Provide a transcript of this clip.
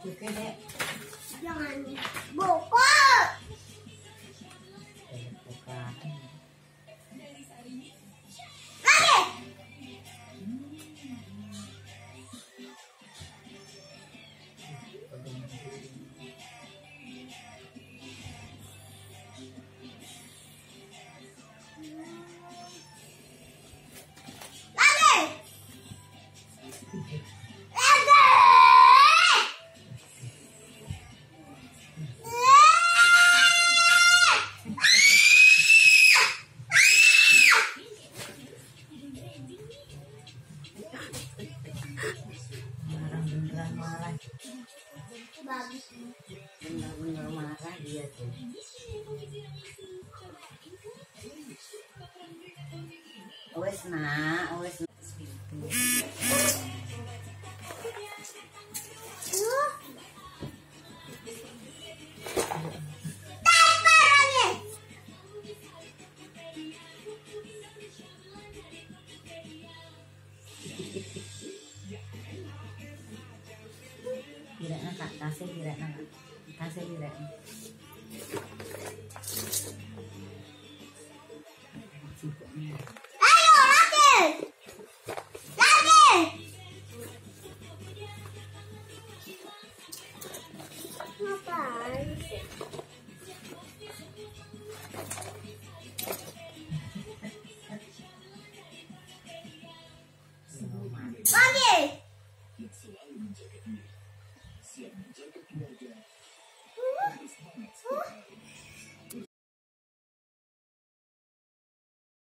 Oke dek. Jangan bokol. Lagi. Marah. Bagus. Bener-bener marah dia tuh. Wes nak, wes. Tidak nak kasih tidak nak kasih tidak.